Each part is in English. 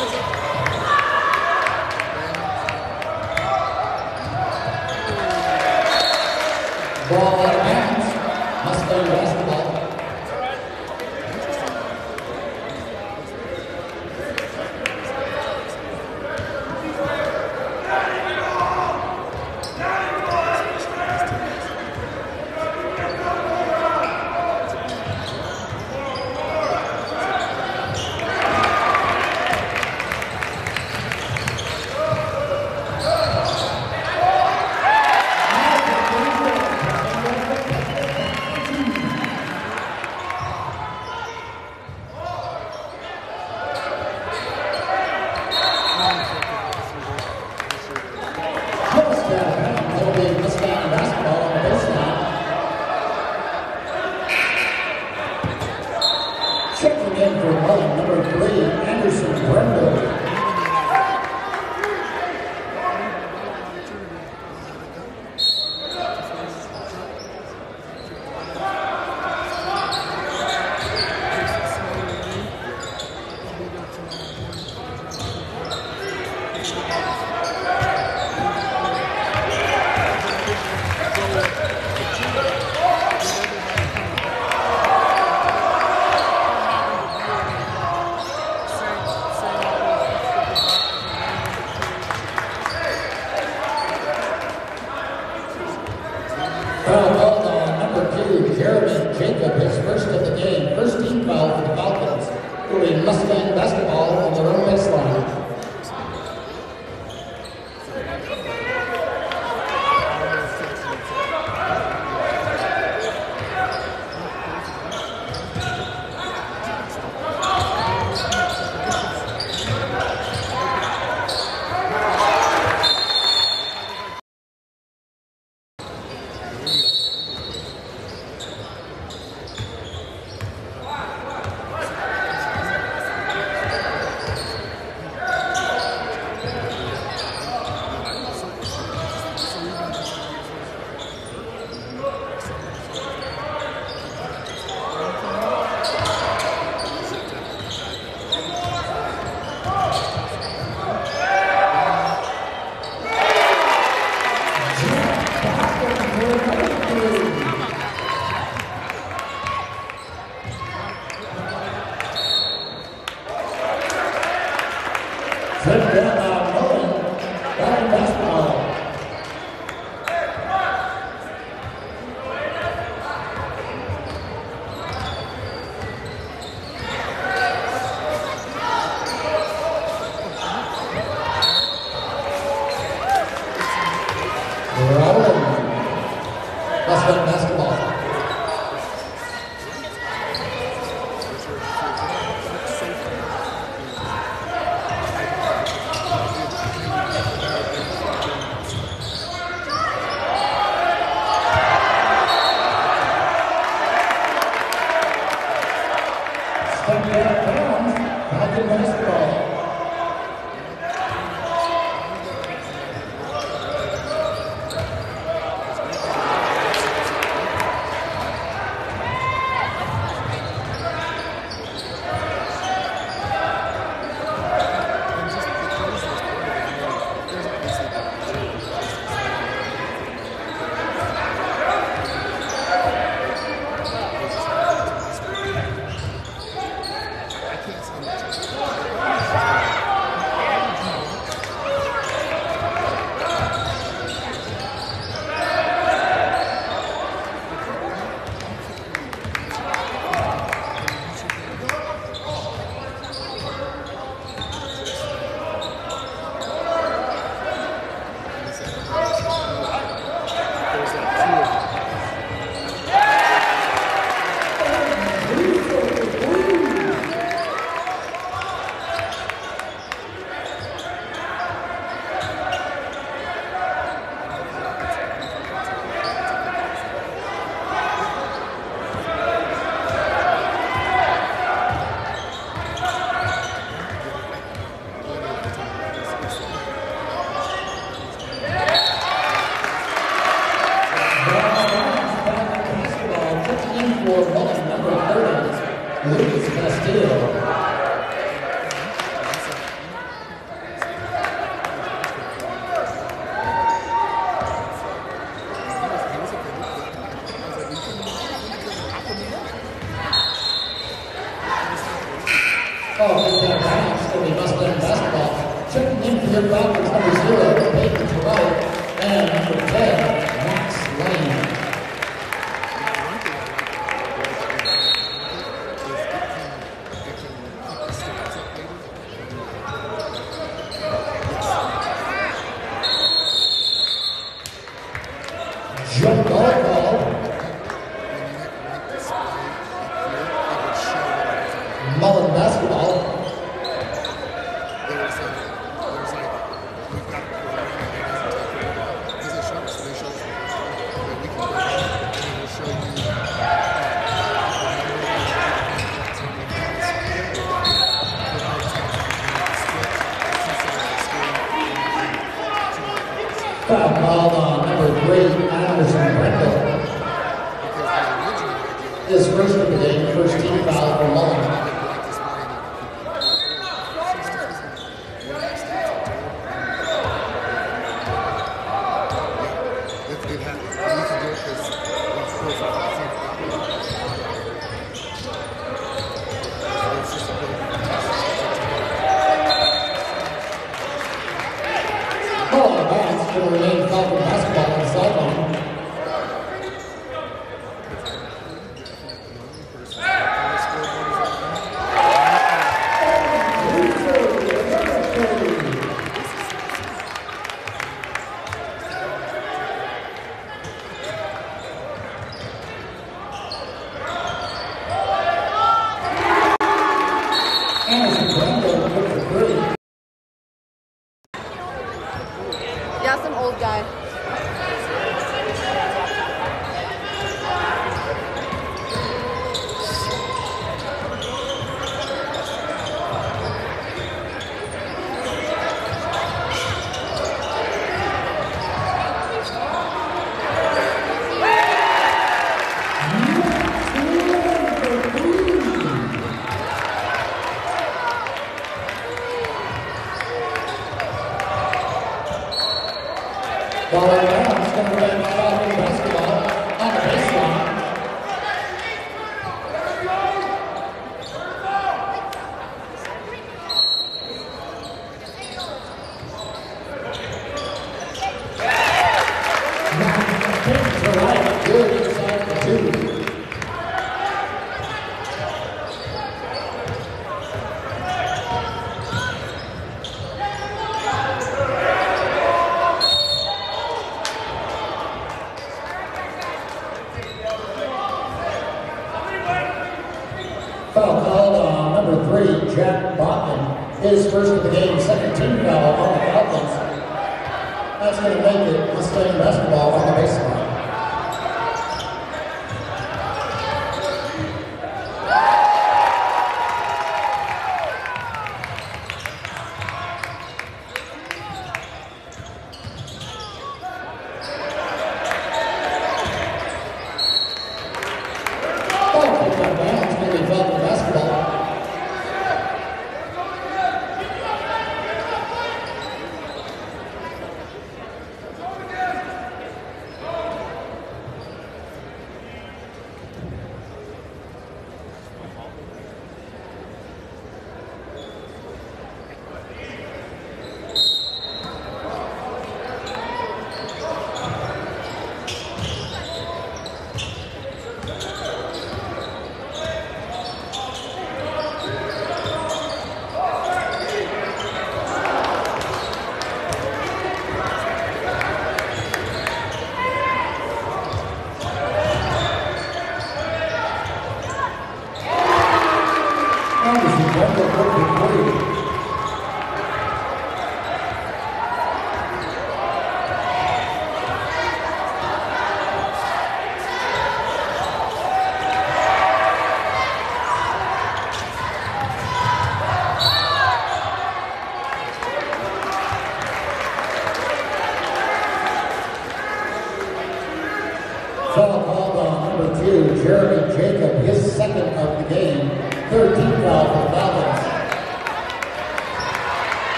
Ball out of bounds. Mustang basketball. Mustang basketball on their own baseline. out of bounds. It's going to be Mustang basketball. Checking in for your Falcons, number 0, Peyton Terrell, and number 10, Max Lane. Jump ball call. Mullen basketball. Foul called on number 3, Anderson Brendel. His first of the game, first team foul for Mullen. Ball out of bounds, going to remain Falcon basketball on the sideline. Anderson Brendel for 3. Yeah, some old guy. Ball out of bounds, going to remain Falcon basketball on the baseline. Peyton Terrell, good inside the 2. Foul called on number 3, Jack Botman. His first of the game, second team foul on the Falcons. That's going to make it Mustang basketball on the baseline. Ball kicked out of bounds, going to be Falcon basketball.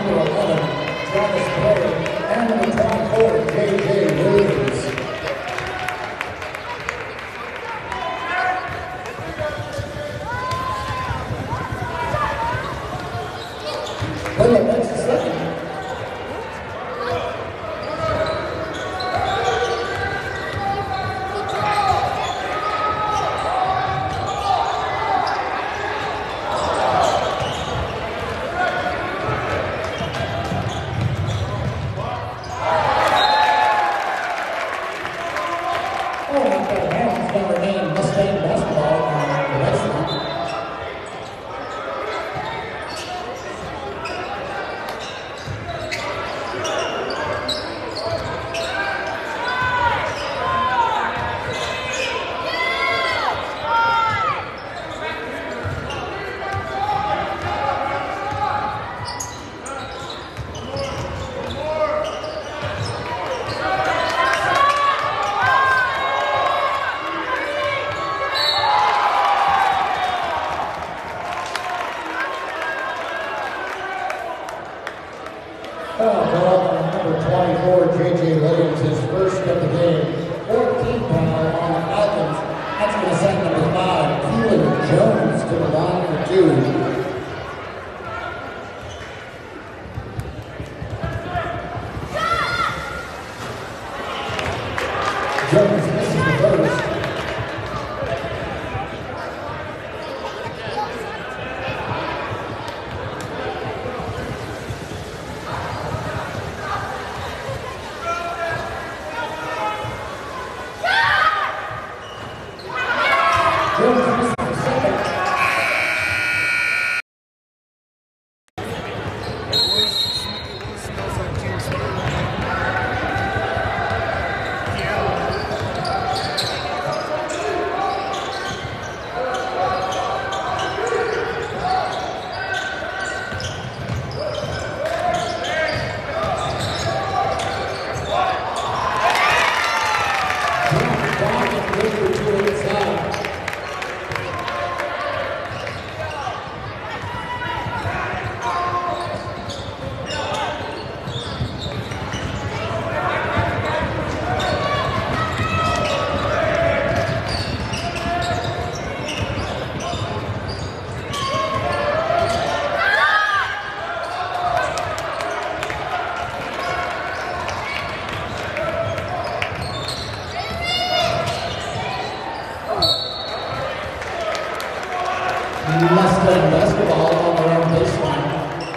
number 11, Travis Perry, and number 24, J.J. Williams. Play it next to second. Number 24, J.J. Williams, his first of the game. 14 foul on the Falcons. That's going to send number 5, Keelan Jones, to the line for 2. Jones misses the first. Mustang basketball on their own baseline.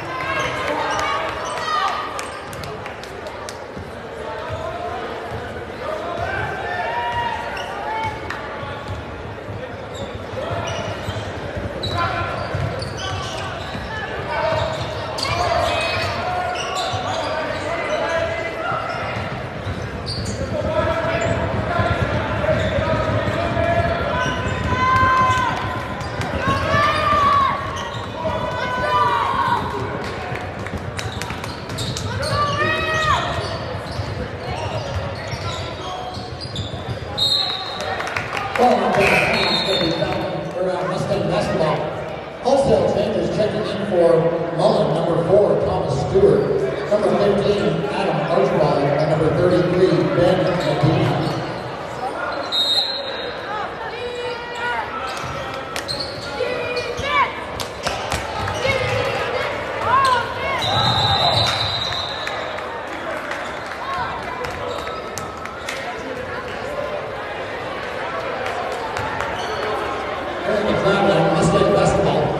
Mustang basketball. Wholesale changes checking in for Mullen, number 4, Thomas Stewart, number 15, Adam Archibald, and number 33, Ben Medina. Mustang basketball.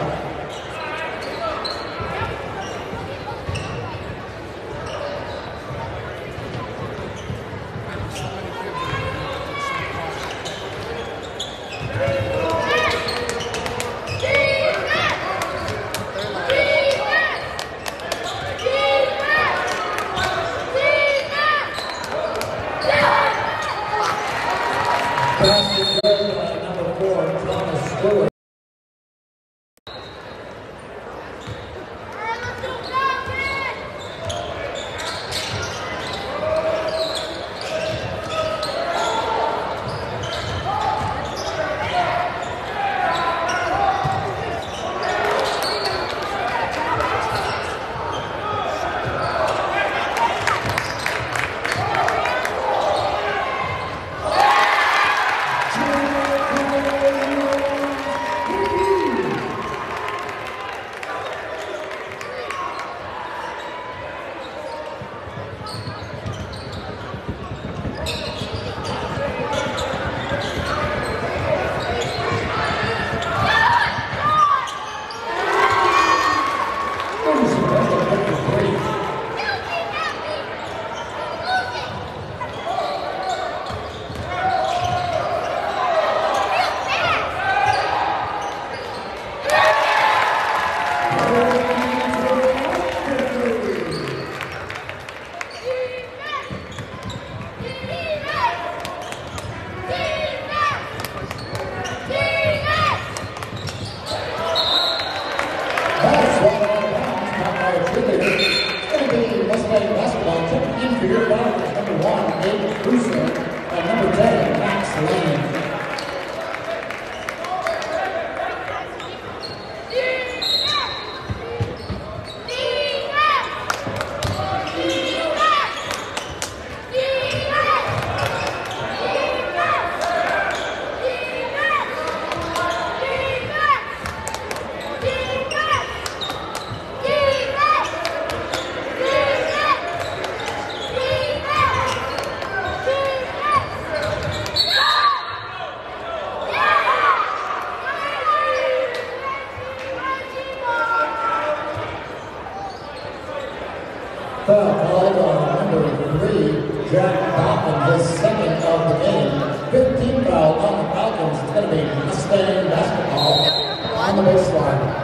Foul called on number 3, Jack Dawkins, his second of the game. 15th foul on the Falcons. It's going to be Mustang basketball on the baseline.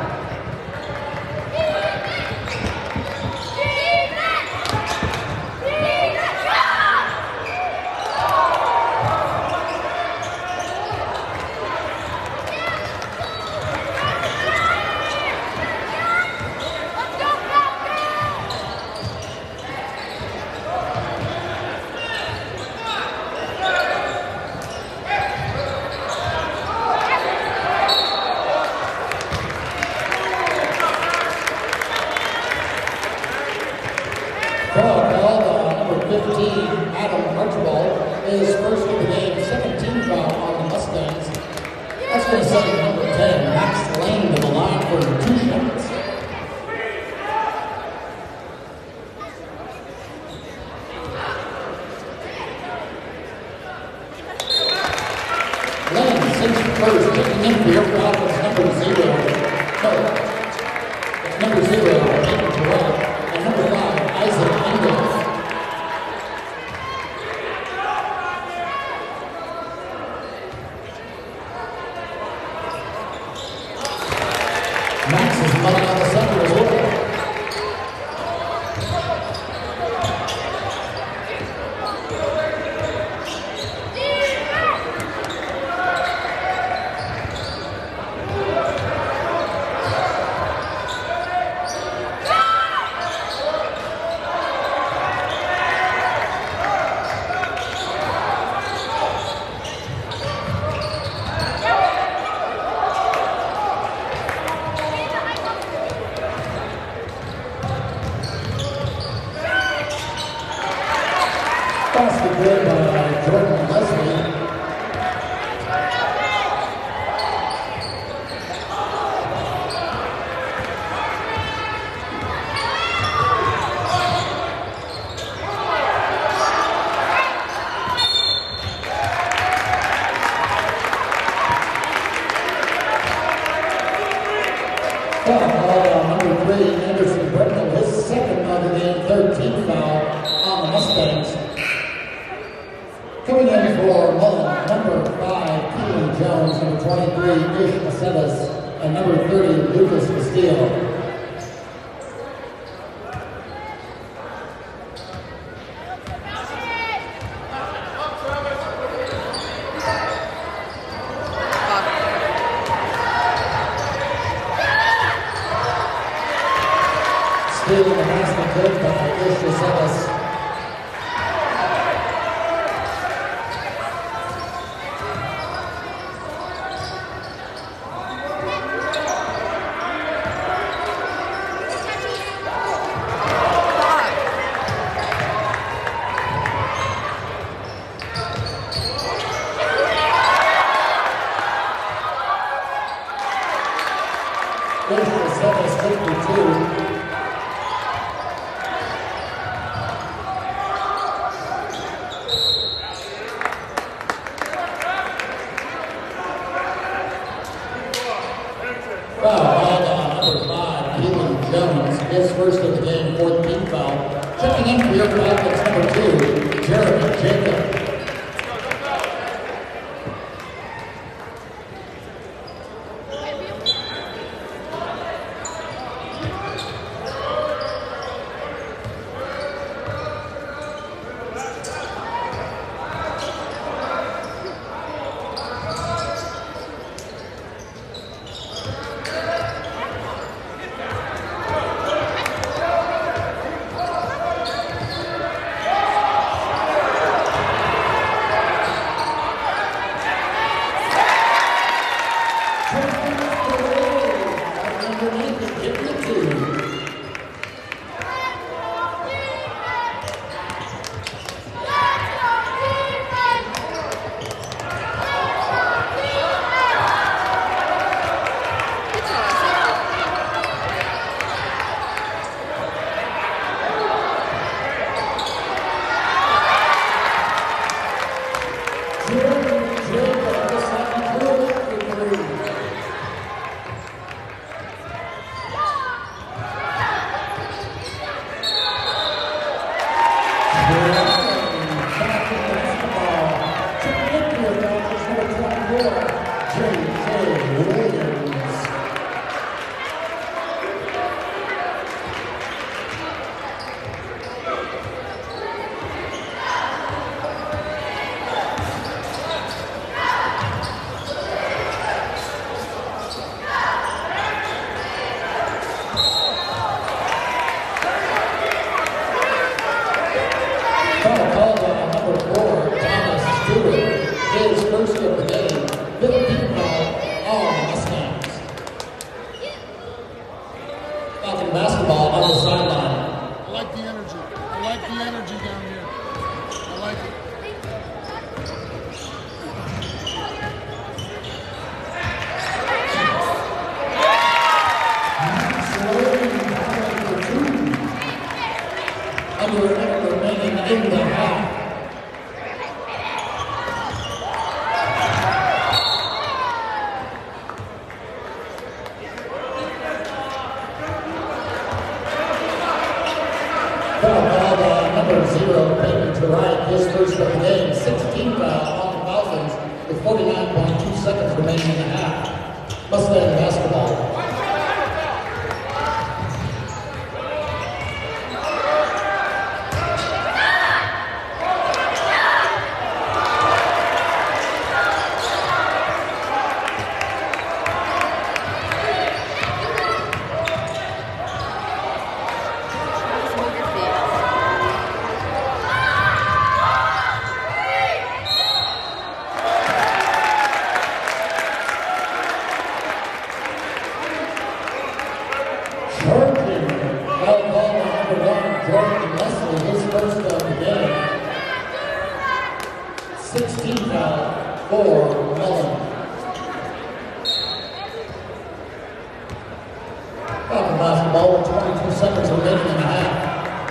Foul called on number 15, Adam Archibald, is first of the game, 17 foul on the Mustangs. That's going to send number 10, Max Lane, to the line for 2 shots. Lane sinks first, kicking in for your Falcons, number 0. No, it's number 0, Nathan Terrell, and number 5, Isaac Engel. Max is running on the center as well. Basket good by Jordan Leslie. Foul called on number 3, Anderson Britnell, his second of the game, 13th foul on the Mustangs. Coming in for Mullen, number 5, Keelan Jones, number 23, Ish Aceves, and number 30, Lucas Castillo. Stealing the basket good by Ish Aceves. Ish Aceves 52. Foul called on number 5, Keelan Jones, his first of the game, 14th foul. Checking in for your Falcons, number 2, Jeremy Jacob. basketball on the sideline. I like the energy. I like the energy down here. I like it. Under a minute remaining in the half. Foul by number 0, Peyton Tarrant, his first of the game. 16 foul on the Falcons with 49.2 seconds remaining in the half. Mustang basketball. Jordan Leslie, his first of the game. 16 foul for Mullen. Falcon basketball with 22 seconds remaining in the half.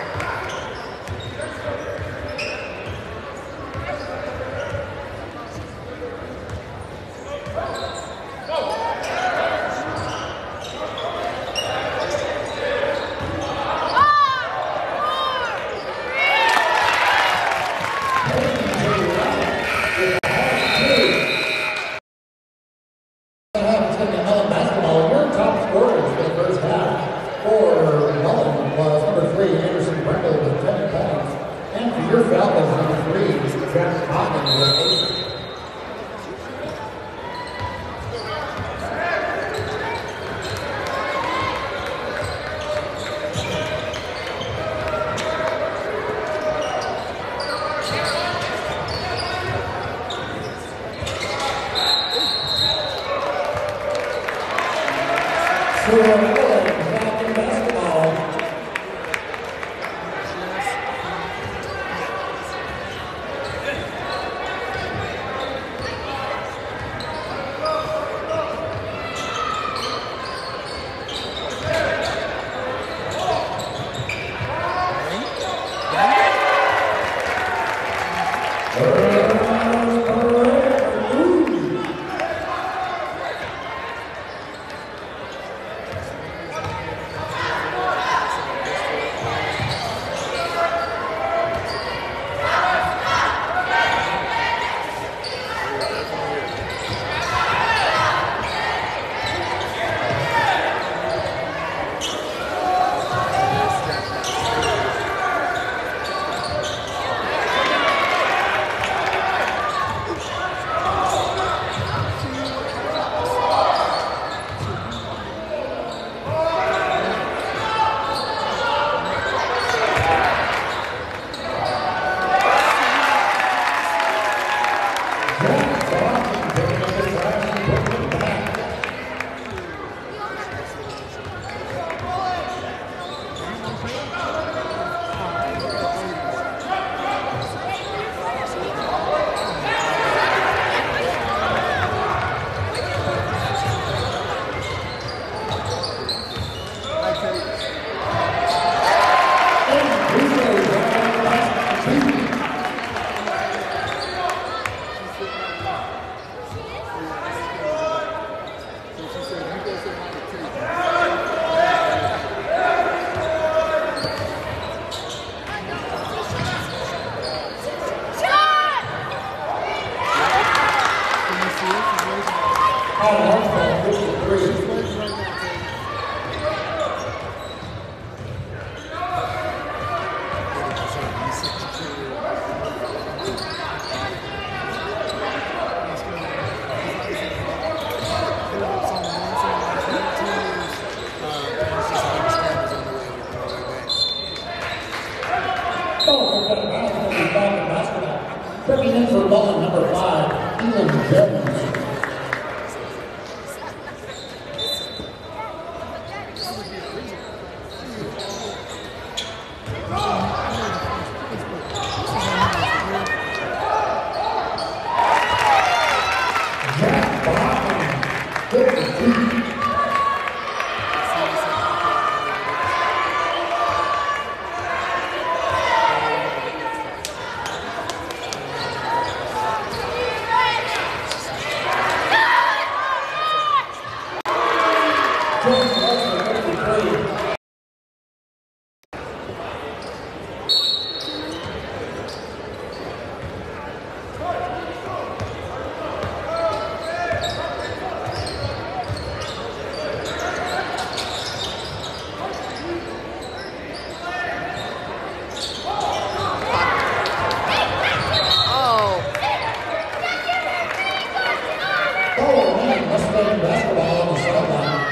Checking in for Mullen, number 5, Elan Jones. Jack Bachman, 52. Basketball on the sideline.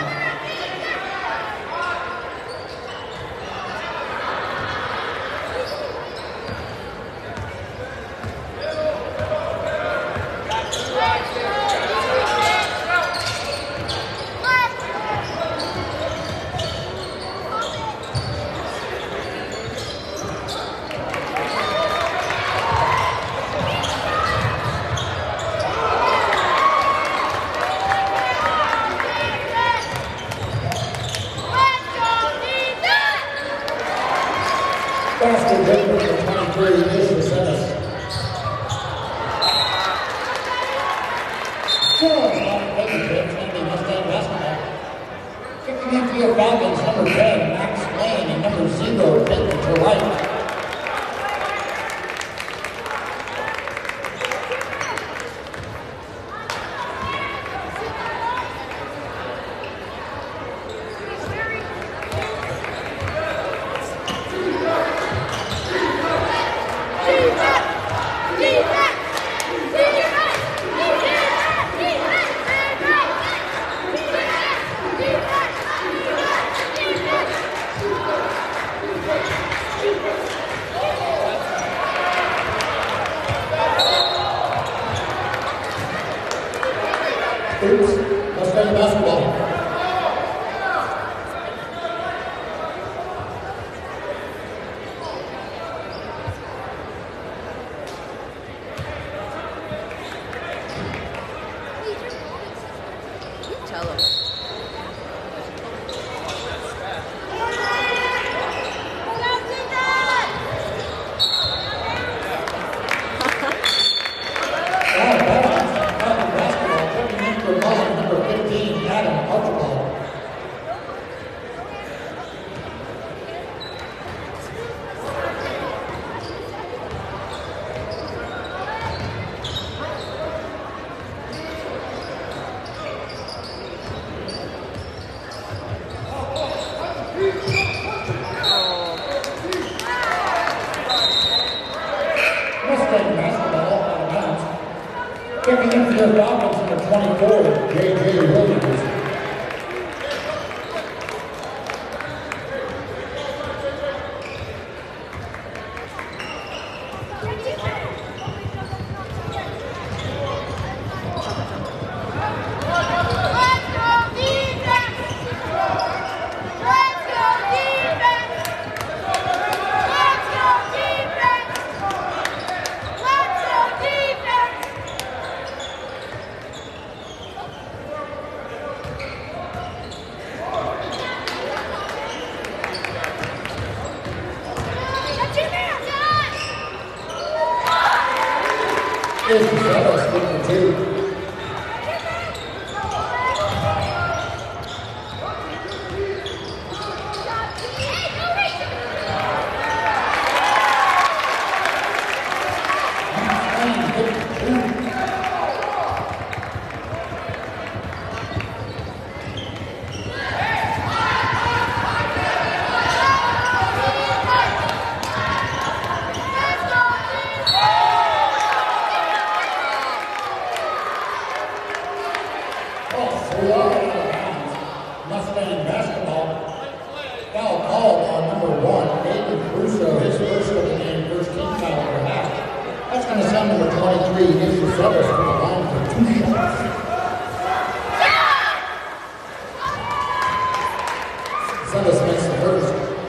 Basket Denver for 23 is the Senate. Mustang basketball. Kicking in for your Falcons, number 10, Max Lane, and number 0, Victor to right. Oops, Mustang basketball. Tell him. Checking in for your Falcons, number 24, J.J. Williams. Is the Fellas with the 2. Mustang basketball. Foul called on number 1, David Russo, his first of the game, first team foul of the half. That's going to send number 23, Nisha Sellers, to the line for 2 shots. Sellers makes the first.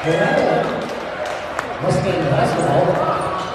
Mustang basketball.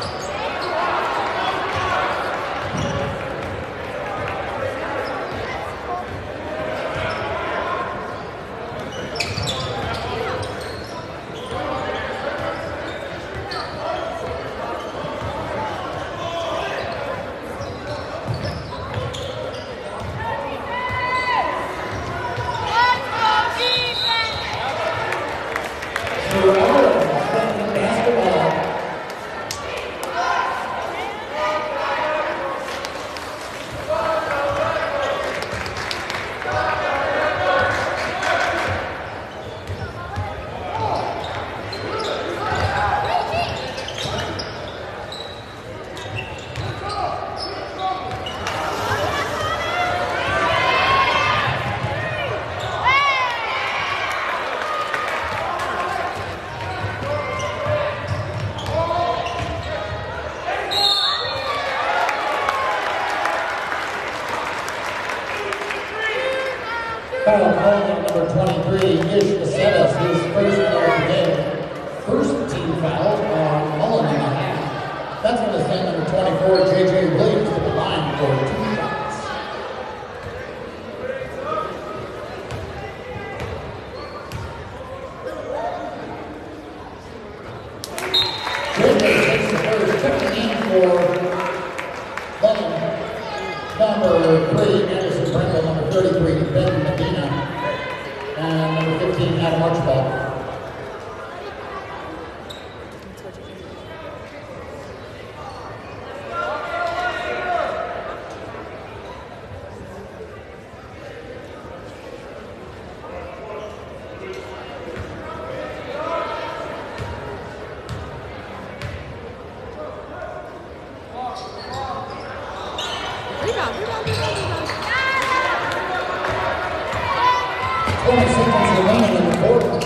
Foul called on number 23, Ish Aceves, his first foul of the game. First team foul on Mullen in the half. That's going to send number 24, J.J. Williams, to the line for 2 shots. J.J. takes the first, checking in for Mullen. Number 3, Anderson Pringle, number 33, Ben Medina, and number 15, Adam Archibald. Rebound. 20 seconds remaining in the quarter.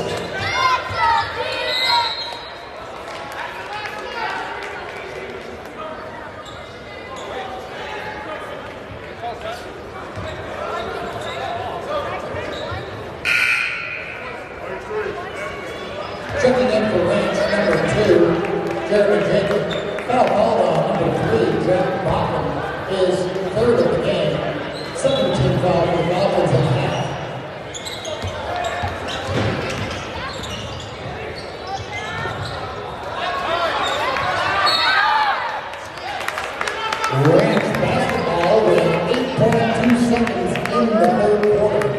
Checking in for range number 2, Jeremy Jacob. Foul called on number 3, Jack Bachman, is third of the game. Second team foul for the Falcons in the half. Ranch basketball with 8.2 seconds in the third quarter.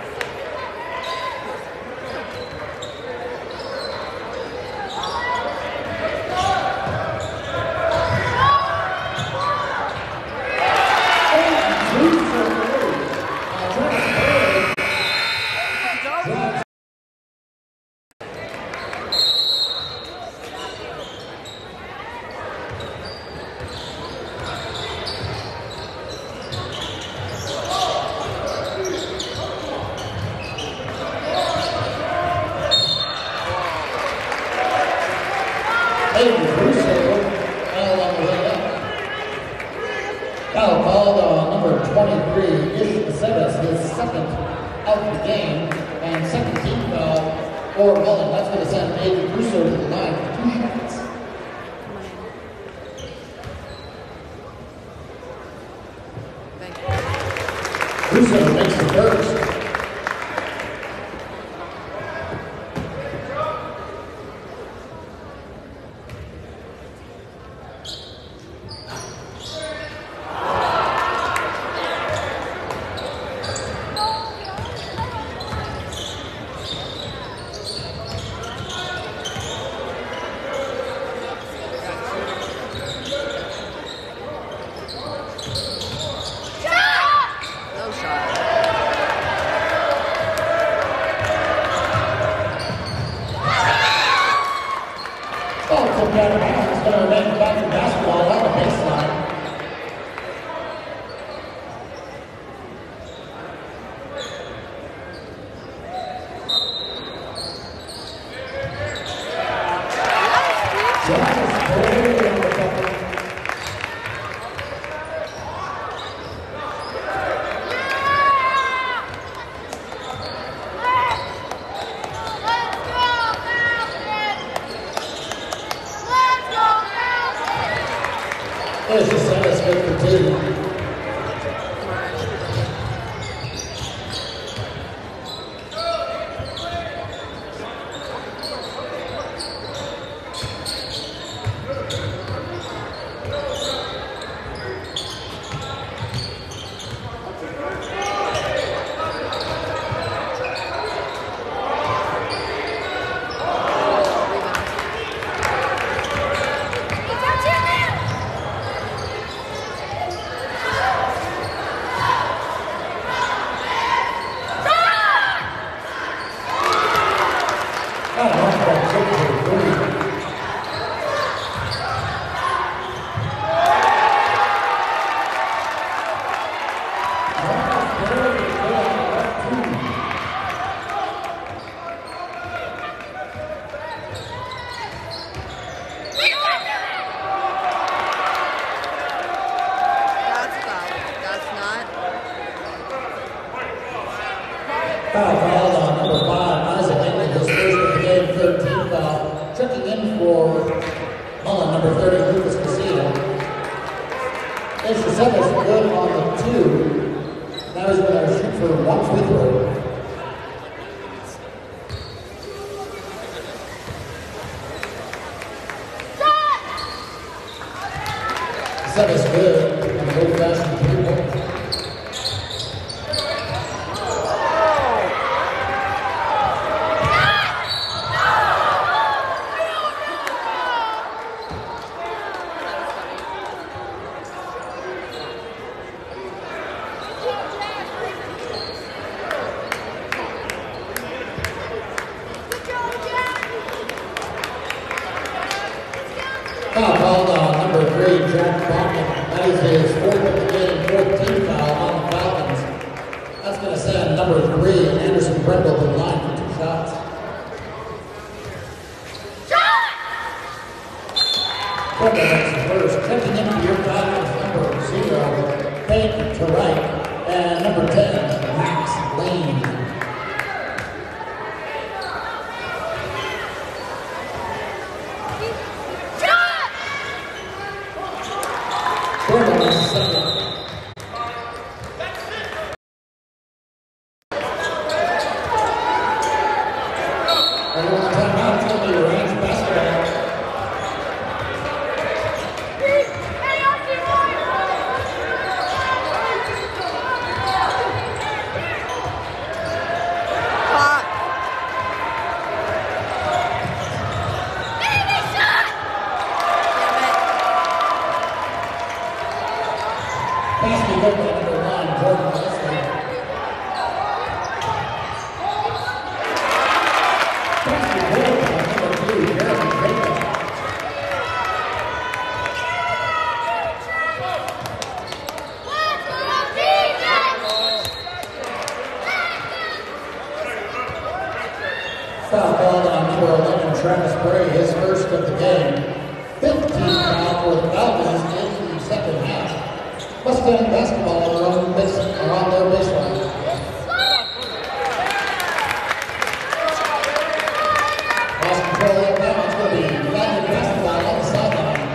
Foul called on number 23, Ish Aceves, his second out of the game, and second team foul for Mullen. That's going to send Aiden Russo to the line for 2 shots. Russo makes the first. It's going to remain back to basketball on the baseline. There's the Sennis with the 2. Foul called on number 5, Isaac England, his first of the game, 13th foul. Checking in for Mullen, number 30, Lucas Casino. There's the Sennis good on the 2. Now he's going to shoot for 1 free throw. Sennis good on the old-fashioned 3-point. Foul called on number 3, Jack Bachman. That is his 4th of the game, 14th foul on the Falcons. That's going to send number 3, Anderson Brendel, to the line for 2 shots. Brendel makes the first. Checking in for your Falcons, number 0, Peyton to right, and number 10, Max Lane. Brendel is second. Basket over number 9, Jordan Leslie. Basket over number 2, Jeremy Baker. Foul called on number 11, Travis Bray, his first of the game. 15 foul for the Falcons in the second half. Mustang basketball around their baseline. Lost control of that. It's going to be Falcon basketball on the sideline.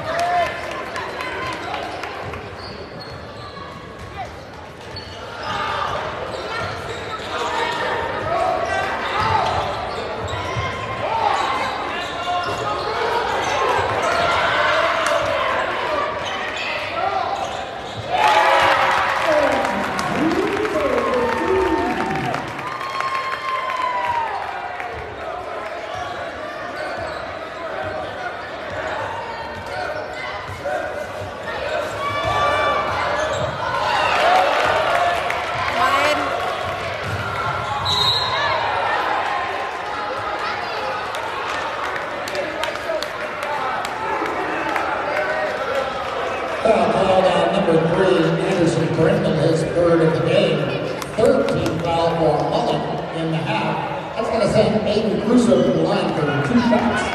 Foul called on number 3, Anderson Brendel, his third of the game. 13 foul for Mullen in the half. That's going to send Aiden Crusoe to the line for 2 shots.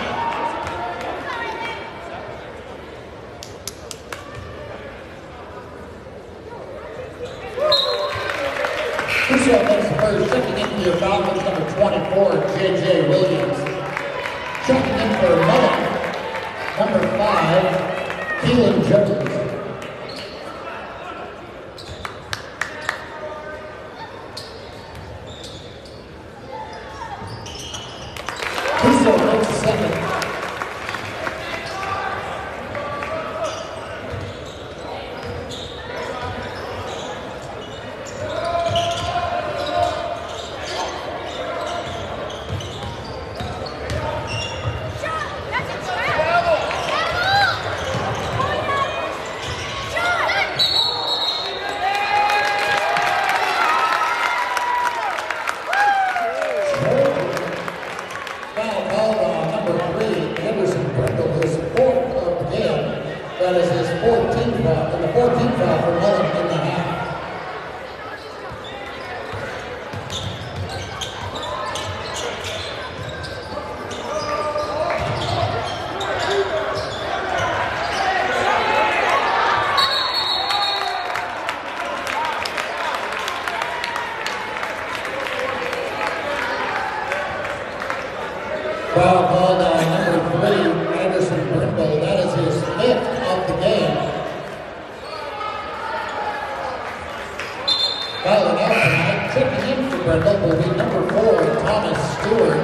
Crusoe makes the first, checking in for your Falcons, number 24, J.J. Williams. Checking in for Mullen, number 5, Keelan Jones. second. Foul called on number 3, Anderson Brindle, his fourth of the game. That is his 14th foul, and the 14th foul for Mullen in the half. Foul called on number 3, Anderson Brindle. That is his 5th of the game. Fouling out tonight, checking in for Brindle will be number 4, Thomas Stewart.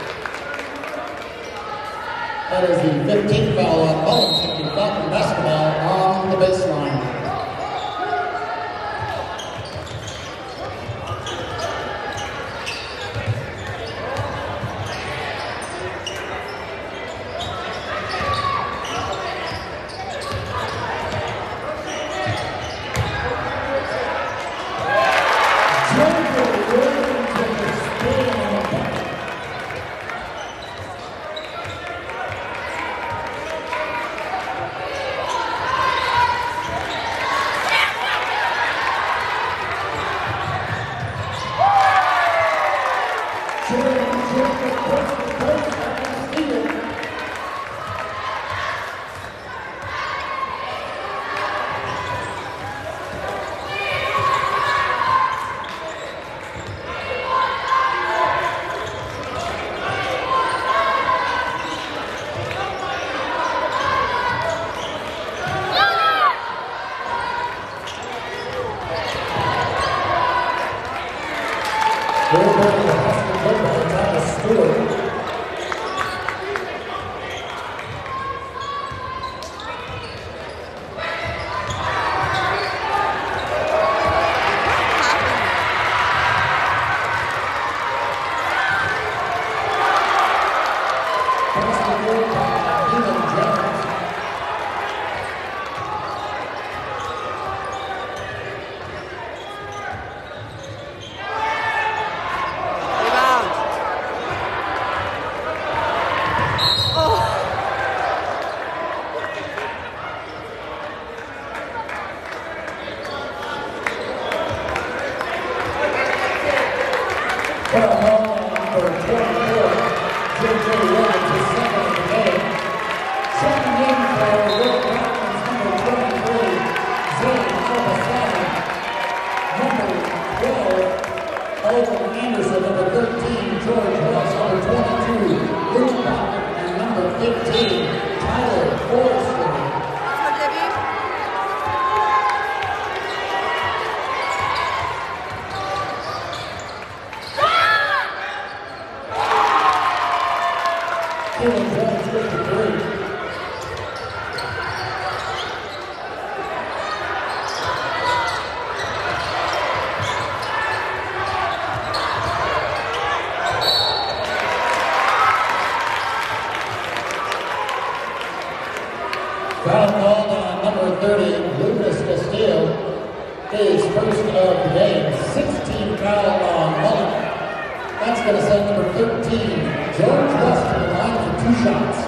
That is the 15th foul on Mullen, taking Falcon basketball on the baseline. Thomas Stewart. Anderson, number 13, George West, number 22, Luke Bach, and number 15, Tyler Forrester. Kevin Jones with the three. Foul called on number 30, Lucas Castillo, his first of the game. 16 foul on Mullen. That's going to send number 13, George West, to the line for 2 shots.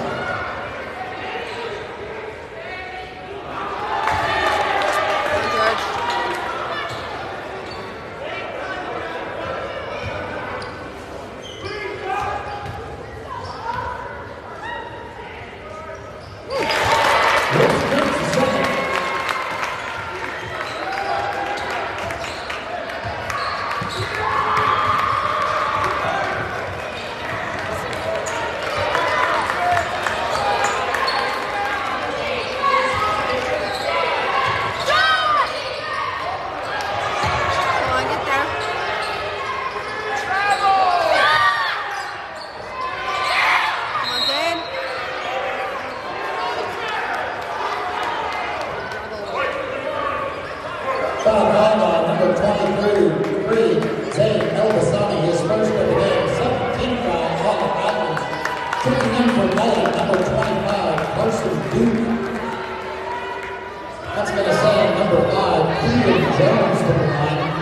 Checking in for Mullen, number 25, Carson Duke. That's going to send number 5, Peter Jones to the line.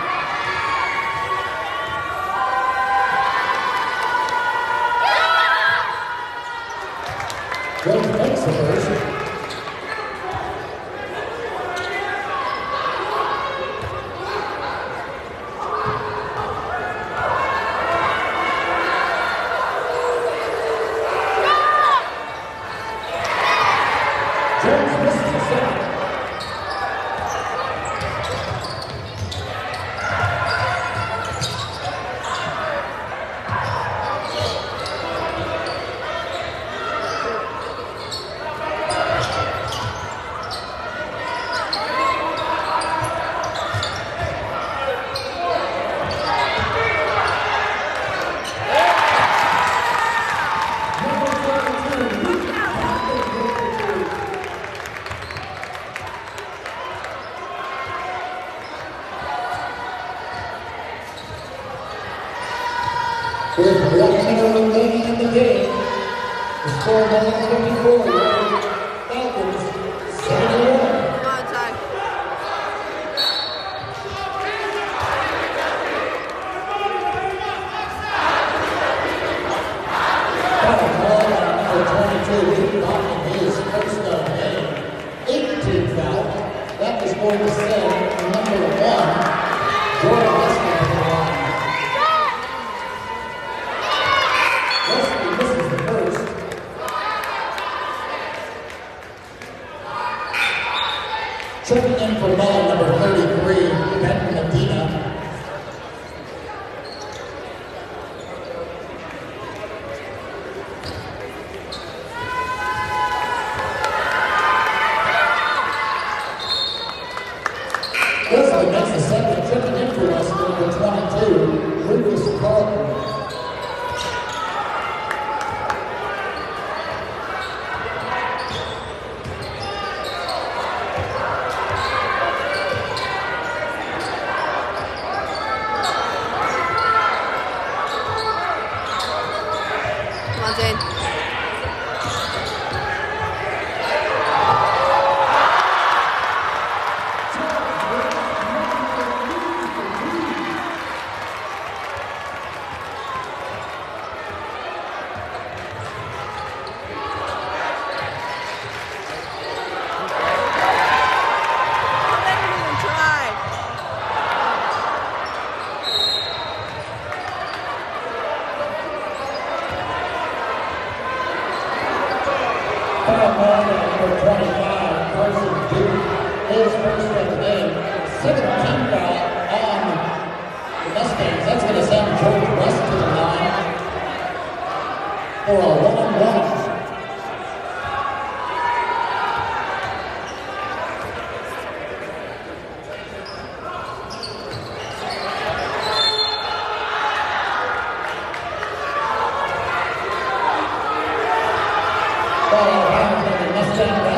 Jones makes the first. With 1 minute remaining in the game, the score is 54, Falcons 71. Come on, Ty. Foul call on number 22, Luke Bachman, his first of the game. 18th foul. That is going to send number 1, Jordan Wesley to the line. Wesley misses the first. Checking in for ball number 33, Ben Medina. Wesley makes the second. Checking in for us, number 22, Lucas Carlton. Come on, Zane. They didn't even try. Foul call on number 25, Carson Duke, his first of the game. 17th foul on the Mustangs. That's going to send George West to the line for a 1-1. Ball out of bounds on the Mustang